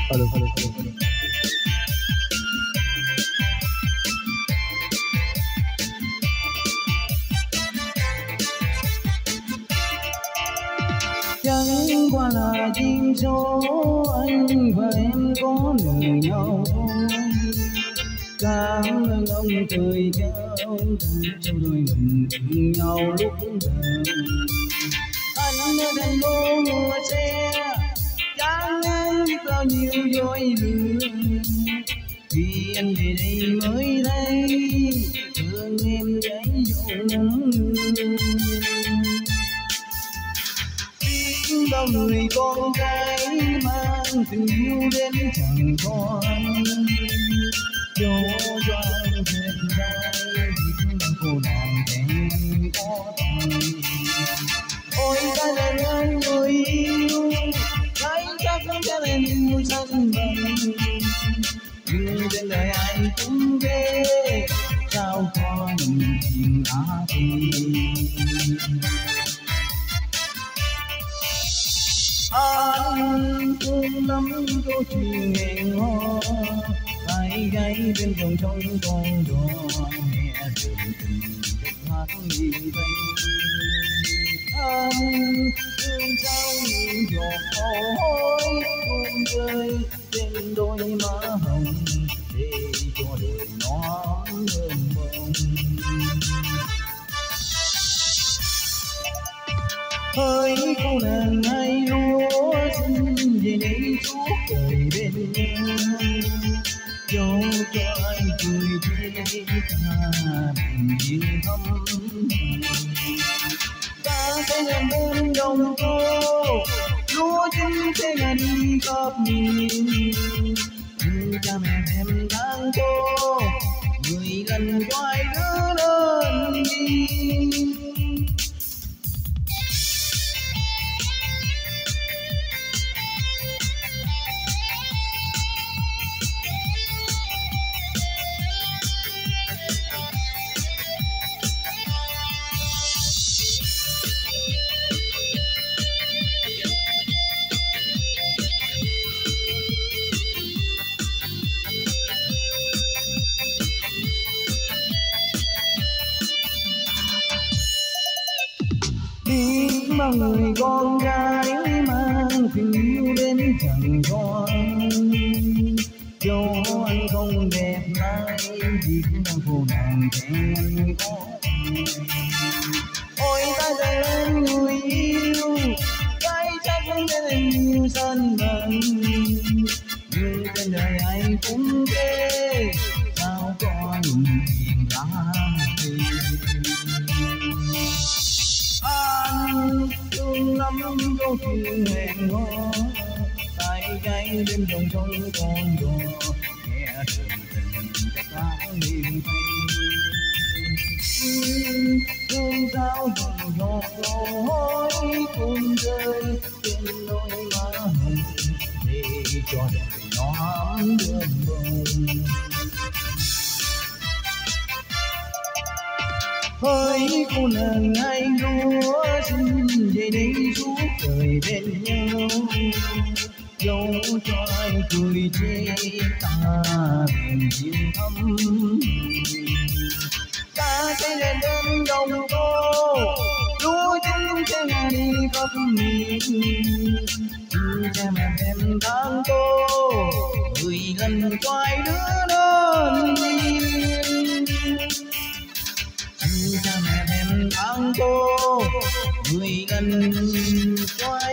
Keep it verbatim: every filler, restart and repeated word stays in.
Alo, alo, alo, alo. Chẳng qua là duyên số anh và em có nợ nhau thôi. Cảm ơn ông trời cho cho đôi mình thương nhau lúc đầu. Anh ở thành phố mùa xe chẳng em biết bao nhiêu dối lừa. Khi anh về đây mới thấy thương em gái dỗ nắng mưa. Biết bao người con gái mang tình yêu đến chẳng con. Dẫu cho anh thuyền gái biết bao cô nàng kém có tội. Ôi ta là anh người yêu gái chắc không cho em yêu sân vân. Nhưng trên đời ai cũng ghê sao có những chuyện lạ tình. Anh thương lắm câu chuyện hẹn hò hai gái bên dòng sông con đò nghe đường tình chất hát miền tây. Anh thương sao những giọt mồ hôi tuôn rơi trên đôi má hồng để cho đời nó thơm bông. Hỡi cô nàng hai lúa xin về đây suốt đời bên nhau. Dẫu cho anh cười chê ta bình yên thâm. Ta sẽ làm bên đồng cô lúa chín sẽ là đi khắp miền. Nhưng cha mẹ em đang cô người lần quay đứa lớn đi. Biết bao người con gái mang tình yêu đến chẳng con. Dẫu anh không đẹp trai vì cũng đang cô nàng khen anh có. Ôi ta giờ lên người yêu gái chắc không để em yêu sân vân. Nhưng trên đời ai cũng ghê sao có những chuyện lạ tình. Anh thương lắm câu chuyện hẹn hò hai gái bên dòng sông con đò nghe đường tình chất hát miền tây. Thương sao dòng giọt mồ hôi tuôn rơi trên đôi má hồng để cho đời nó ấm đượm bông. Hỡi cô nàng hai lúa xin về đây suốt đời bên nhau. Dẫu cho anh cười chê ta bình yên thâm. Ta sẽ lên đến đồng cô lúa chín sẽ là đi khắp miền. Nhưng cha mẹ em đang cô người lần quay đứa đơn đi. Cha mẹ em đang cô người lần qua